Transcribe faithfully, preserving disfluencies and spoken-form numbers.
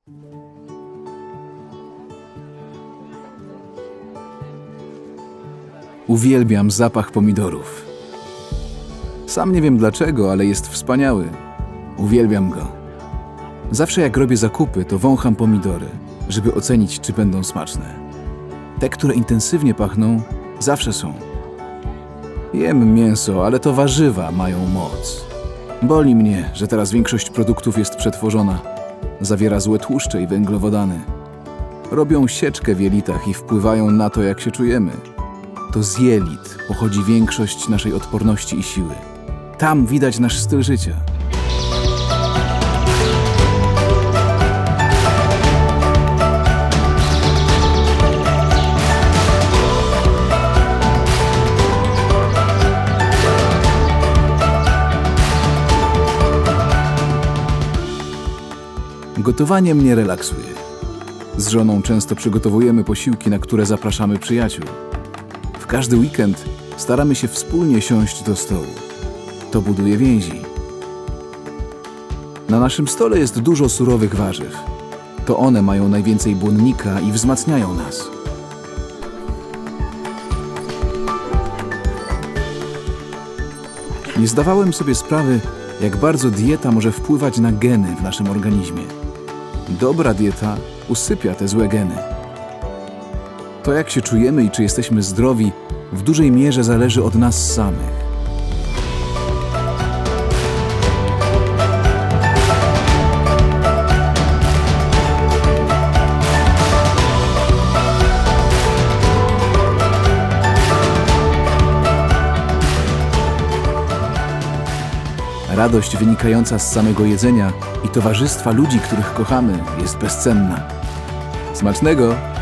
Uwielbiam zapach pomidorów. Sam nie wiem dlaczego, ale jest wspaniały. Uwielbiam go. Zawsze jak robię zakupy, to wącham pomidory, żeby ocenić, czy będą smaczne. Te, które intensywnie pachną, zawsze są. Jem mięso, ale to warzywa mają moc. Boli mnie, że teraz większość produktów jest przetworzona. Zawiera złe tłuszcze i węglowodany. Robią sieczkę w jelitach i wpływają na to, jak się czujemy. To z jelit pochodzi większość naszej odporności i siły. Tam widać nasz styl życia. Gotowanie mnie relaksuje. Z żoną często przygotowujemy posiłki, na które zapraszamy przyjaciół. W każdy weekend staramy się wspólnie siąść do stołu. To buduje więzi. Na naszym stole jest dużo surowych warzyw. To one mają najwięcej błonnika i wzmacniają nas. Nie zdawałem sobie sprawy, jak bardzo dieta może wpływać na geny w naszym organizmie. Dobra dieta usypia te złe geny. To, jak się czujemy i czy jesteśmy zdrowi, w dużej mierze zależy od nas samych. Radość wynikająca z samego jedzenia i towarzystwa ludzi, których kochamy, jest bezcenna. Smacznego!